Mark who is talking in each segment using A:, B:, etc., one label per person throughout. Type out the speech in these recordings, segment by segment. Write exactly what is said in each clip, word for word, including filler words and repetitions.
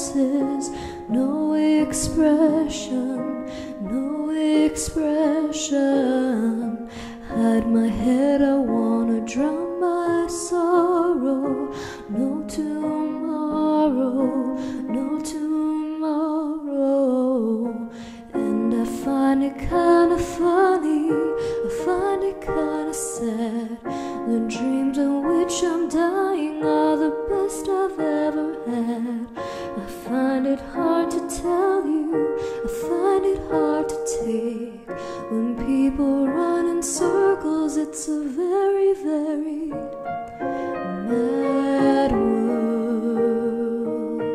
A: faces, no expression, no expression. Hide my head, I wanna drown my sorrow. No tomorrow, no tomorrow. And I find it kinda funny, I find it kinda sad. The dreams in which I'm dying are the best I've ever had. I find it hard to tell you, I find it hard to take. When people run in circles, it's a very, very mad world.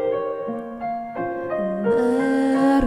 A: Mad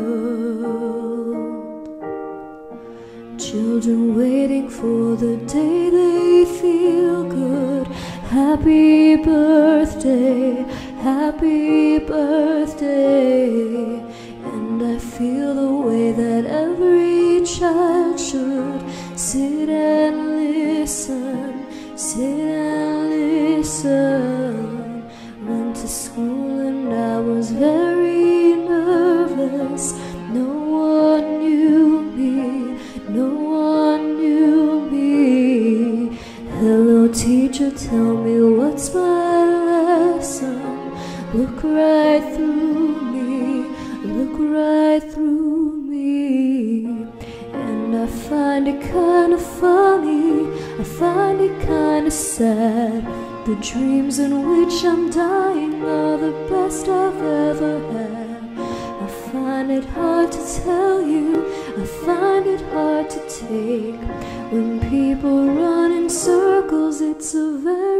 A: world. Children waiting for the day they feel good. Happy birthday, happy birthday. And I feel the way that every child should. Sit and listen, sit and listen. Went to school and I was very nervous. No one knew me, no one knew me. Hello teacher, tell me what's my lesson. Look right through me, look right through me. And I find it kinda funny, I find it kinda sad. The dreams in which I'm dying are the best I've ever had. I find it hard to tell you, I find it hard to take. When people run in circles, it's a very